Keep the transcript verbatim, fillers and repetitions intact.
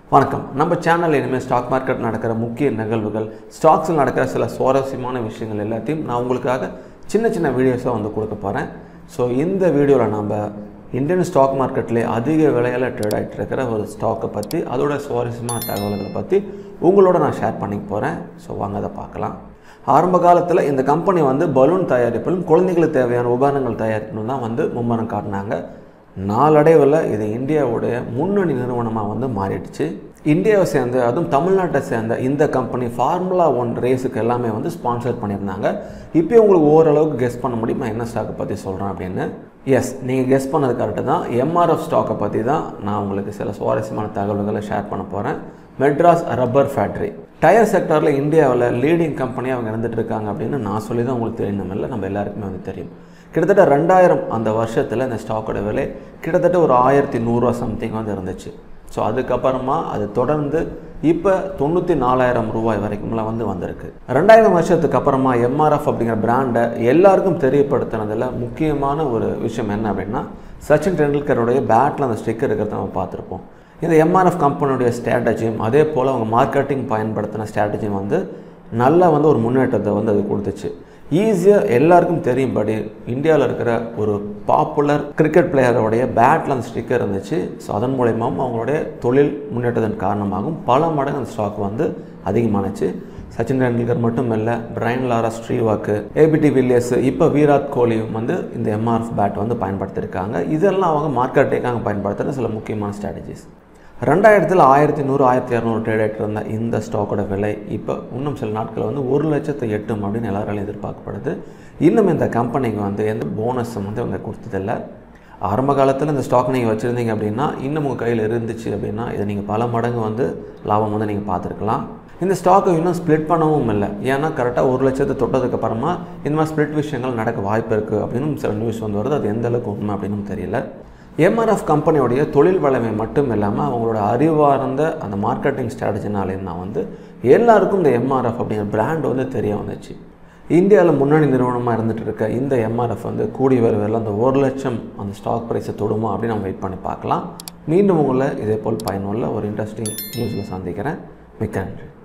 வணக்கம். நம்ம சேனல்ல இனிமே ஸ்டாக் மார்க்கெட் நடக்கிற முக்கிய நிகழ்வுகள், ஸ்டாக்ஸில் நடக்கிற சில சுவாரஸ்யமான விஷயங்கள் எல்லாத்தையும் நான் உங்களுக்காக சின்ன சின்ன வீடியோஸாக வந்து கொடுக்க போகிறேன். ஸோ இந்த வீடியோவில் நம்ம இந்தியன் ஸ்டாக் மார்க்கெட்லேயே அதிக விலையில் ட்ரேட் ஆகிட்டு இருக்கிற ஒரு ஸ்டாக்கை பற்றி, அதோட சுவாரஸ்யமான தகவல்களை பற்றி உங்களோட நான் ஷேர் பண்ணிக்க போகிறேன். ஸோ வாங்க அதை பார்க்கலாம். ஆரம்ப காலத்தில் இந்த கம்பெனி வந்து பலூன் தயாரிப்பிலும் குழந்தைகளுக்கு தேவையான உபகரணங்கள் தயாரிப்பிலும் தான் வந்து மும்முரம் காட்டினாங்க. நாளடைவில் இது இந்தியாவுடைய முன்னணி நிறுவனமாக வந்து மாறிடுச்சு. இந்தியாவை சேர்ந்து, அதுவும் தமிழ்நாட்டை சேர்ந்த இந்த கம்பெனி ஃபார்முலா ஒன் ரேஸுக்கு எல்லாமே வந்து ஸ்பான்சர் பண்ணியிருந்தாங்க. இப்போ உங்களுக்கு ஓரளவுக்கு கெஸ் பண்ண முடியுமா என்ன ஸ்டாக்கை பற்றி சொல்கிறேன் அப்படின்னு? எஸ், நீங்கள் கெஸ் பண்ணது கரெக்டு தான். எம்ஆர்எஃப் ஸ்டாக்கை பற்றி தான் நான் உங்களுக்கு சில சுவாரஸ்யமான தகவல்களை ஷேர் பண்ண போகிறேன். மெட்ராஸ் ரப்பர் ஃபேக்ட்ரி டயர் செக்டரில் இந்தியாவில் லீடிங் கம்பெனி அவங்க இருந்துகிட்டு இருக்காங்க அப்படின்னு நான் சொல்லி தான் உங்களுக்கு தெரியணும் இல்லை, நம்ம எல்லாருக்குமே வந்து தெரியும். கிட்டத்தட்ட ரெண்டாயிரம் அந்த வருஷத்தில் இந்த ஸ்டாக்கோட விலை கிட்டத்தட்ட ஒரு ஆயிரத்தி நூறுரூவா சம்திங் வந்து இருந்துச்சு. ஸோ அதுக்கப்புறமா அது தொடர்ந்து இப்போ தொண்ணூற்றி நாலாயிரம் ரூபாய் வரைக்கும்லாம் வந்து வந்திருக்கு. ரெண்டாயிரம் வருஷத்துக்கு அப்புறமா எம்ஆர்எஃப் அப்படிங்கிற பிராண்டை எல்லாருக்கும் தெரியப்படுத்தினதில் முக்கியமான ஒரு விஷயம் என்ன அப்படின்னா, சச்சின் டெண்டுல்கருடைய பேட்டில் அந்த ஸ்டிக்கர் இருக்கிறத நம்ம பார்த்துருப்போம். இந்த எம்ஆர்எஃப் கம்பெனியுடைய ஸ்ட்ராட்டஜியும் அதே போல் அவங்க மார்க்கெட்டிங் பயன்படுத்தின ஸ்ட்ராட்டஜியும் வந்து நல்லா வந்து ஒரு முன்னேற்றத்தை வந்து அது கொடுத்துச்சு. ஈஸியாக எல்லாருக்கும் தெரியும்படி இந்தியாவில் இருக்கிற ஒரு பாப்புலர் கிரிக்கெட் பிளேயருடைய பேட்டில் அந்த ஸ்டிக்கர் இருந்துச்சு. ஸோ அதன் மூலயமாவும் அவங்களுடைய தொழில் முன்னேற்றத்தின் காரணமாகவும் பல மடங்கு அந்த ஸ்டாக் வந்து அதிகமானுச்சு. சச்சின் டெண்டுல்கர் மட்டும் இல்லை, பிரையன் லாரா ஸ்ரீவாக்கு, ஏபிடி வில்லியர்ஸ், இப்போ விராட் கோலியும் வந்து இந்த எம்ஆர்எஃப் பேட் வந்து பயன்படுத்தியிருக்காங்க. இதெல்லாம் அவங்க மார்க்கெட்டிங்காக பயன்படுத்துகிற சில முக்கியமான ஸ்ட்ராட்டஜிஸ். ரெண்டாயிரத்தில் ஆயிரத்தி நூறு ஆயிரத்தி இரநூறு ட்ரேட் ஆகிட்டு இருந்த இந்த ஸ்டாக்கோட விலை இப்போ இன்னும் சில நாட்களில் வந்து ஒரு லட்சத்தை எட்டும் அப்படின்னு எல்லாராலும் எதிர்பார்க்கப்படுது. இன்னும் இந்த கம்பெனிக்கு வந்து எந்த போனஸும் வந்து அவங்க கொடுத்ததில்லை. ஆரம்ப காலத்தில் இந்த ஸ்டாக் நீங்கள் வச்சுருந்தீங்க அப்படின்னா, இன்னும் உங்கள் கையில் இருந்துச்சு அப்படின்னா இதை நீங்கள் பல மடங்கு வந்து லாபம் வந்து நீங்கள் பார்த்துருக்கலாம். இந்த ஸ்டாக்கை இன்னும் ஸ்ப்ளிட் பண்ணவும் இல்லை. ஏன்னா கரெக்டாக ஒரு லட்சத்தை தொட்டதுக்கு அப்புறமா இந்த மாதிரி ஸ்ப்ளிட் விஷயங்கள் நடக்க வாய்ப்பு இருக்குது அப்படின்னு சில நியூஸ் வந்து வருது. அது எந்த அளவுக்கு உண்மை அப்படின்னு தெரியல. எம்ஆர்எஃப் கம்பெனியோடைய தொழில் வளமை மட்டும் இல்லாமல் அவங்களோட அறிவார்ந்த அந்த மார்க்கெட்டிங் ஸ்ட்ராட்டஜினாலேயும் தான் வந்து எல்லாருக்கும் இந்த எம்ஆர்எஃப் அப்படிங்கிற பிராண்ட் வந்து தெரிய வந்துச்சு. இந்தியாவில் முன்னணி நிறுவனமாக இருந்துகிட்டு இருக்க இந்த எம்ஆர்எஃப் வந்து கூடி வருவதில் அந்த ஒரு லட்சம் அந்த ஸ்டாக் ப்ரைஸை தொடுமா அப்படின்னு நம்ம வெயிட் பண்ணி பார்க்கலாம். மீண்டும் உங்களை இதே போல் பயனுள்ள ஒரு இன்ட்ரெஸ்டிங் நியூஸில் சந்திக்கிறேன். மிக்க நன்றி.